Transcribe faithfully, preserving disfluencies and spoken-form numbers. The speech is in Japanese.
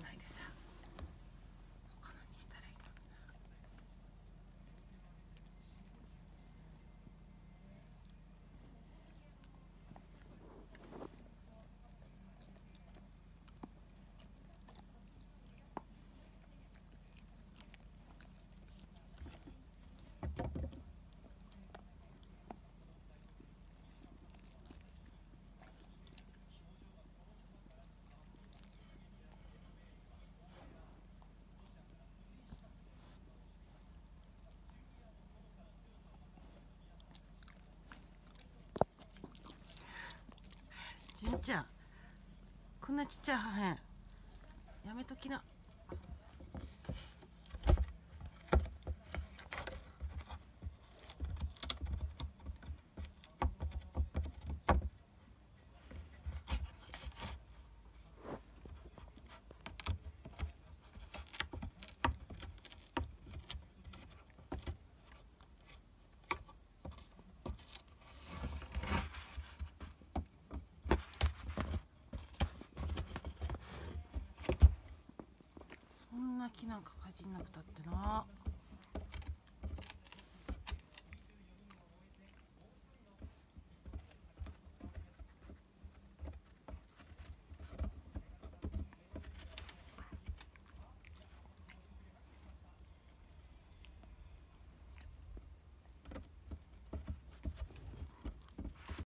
ないでさ、他のにしたらいいの。純ちゃん、こんなちっちゃい破片やめときな。そんな木なんかかじんなくたってな。